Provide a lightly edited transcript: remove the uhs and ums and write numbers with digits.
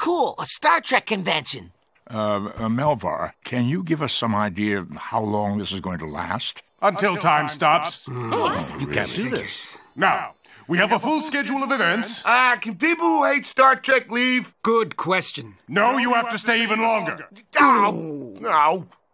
cool. A Star Trek convention. Melvar, can you give us some idea of how long this is going to last? Until time stops. You can't do this. Now, we have a full schedule of events. Can people who hate Star Trek leave? Good question. No, you have to stay even longer. No.